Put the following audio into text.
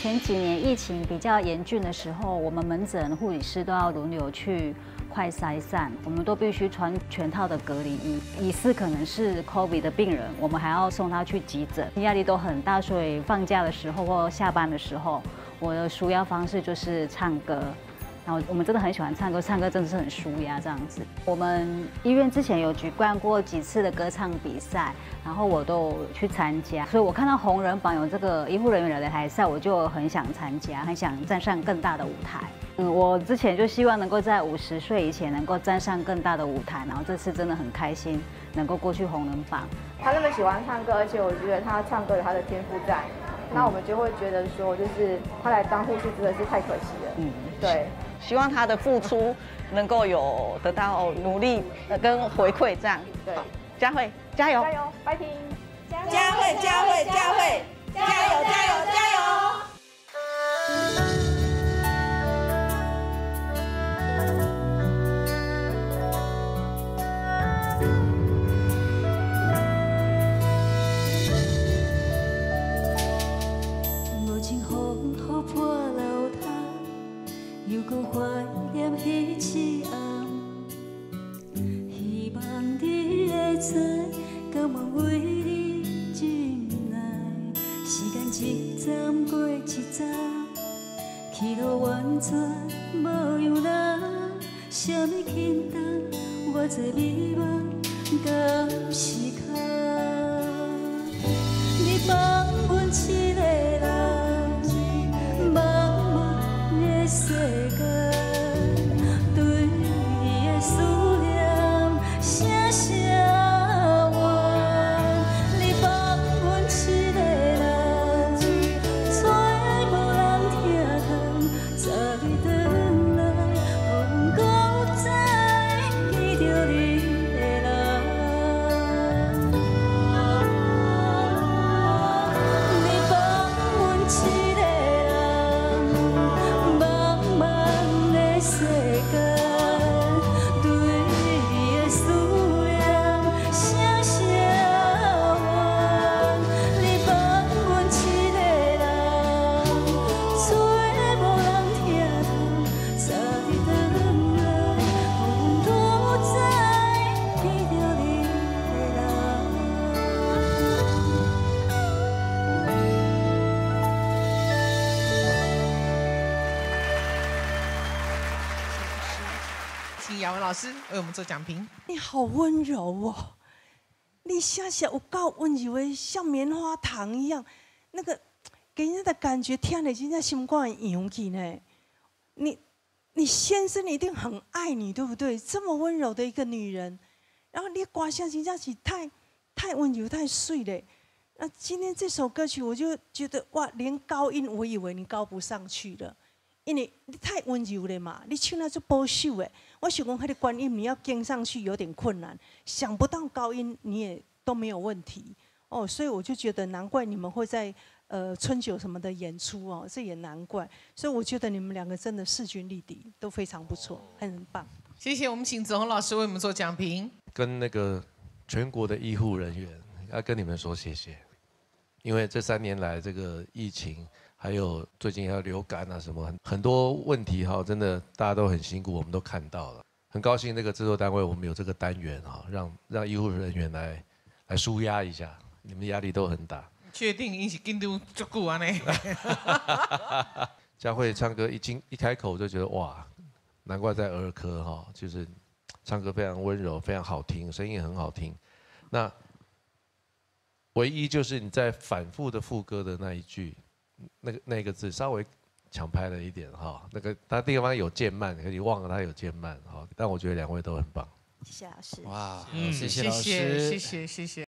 前几年疫情比较严峻的时候，我们门诊护理师都要轮流去快筛站，我们都必须穿全套的隔离衣。疑似可能是 COVID 的病人，我们还要送他去急诊，压力都很大。所以放假的时候或下班的时候，我的舒压方式就是唱歌。 然后我们真的很喜欢唱歌，唱歌真的是很舒压这样子。我们医院之前有举办过几次的歌唱比赛，然后我都有去参加。所以我看到红人榜有这个医护人员的擂台赛，我就很想参加，很想站上更大的舞台。我之前就希望能够在50岁以前能够站上更大的舞台，然后这次真的很开心能够过去红人榜。 他那么喜欢唱歌，而且我觉得他唱歌有他的天赋在，那我们就会觉得说，就是他来当护士真的是太可惜了。对。 希望他的付出能够有得到努力跟回馈，这样。对，佳慧加油！ 加油，fighting！ 佳慧，佳慧，佳慧，加油，加油，加油！ 又搁怀念彼次暗，希望你会知，甘愿为你忍耐。时间一站过一站，去路完全无样人。什么轻重，我这迷茫敢是空？你放阮一个人，茫茫的世界。 请雅文老师为我们做讲评。 你好温柔哦，你下下有够温柔的，像棉花糖一样，那个给人的感觉，听了真的心肝会痒起呢。你先生一定很爱你，对不对？这么温柔的一个女人，然后你歌声真的是太温柔、太碎了。那今天这首歌曲，我就觉得哇，连高音我以为你高不上去了。 因为你太温柔了嘛，你唱那就保守的。我想讲，那个关音你要跟上去有点困难，想不到高音你也都没有问题哦，所以我就觉得难怪你们会在春酒什么的演出哦，这也难怪。所以我觉得你们两个真的势均力敌，都非常不错，很棒。 谢谢，我们请子红老师为我们做讲评。 跟那个全国的医护人员要跟你们说谢谢，因为这3年来这个疫情。 还有最近还有流感啊什么很多问题哈，真的大家都很辛苦，我们都看到了。很高兴这个制作单位我们有这个单元哈，让医护人员来抒压一下，你们压力都很大。 确定一起跟丢足够啊呢？ 佳慧唱歌一开口就觉得哇，难怪在儿科哈，就是唱歌非常温柔，非常好听，声音也很好听。那唯一就是你在反复的副歌的那一句。 那个字稍微抢拍了一点哈，那个他地方有渐慢，可你忘了他有渐慢哈，但我觉得2位都很棒。 谢谢老师。 哇， 谢谢老师，谢谢。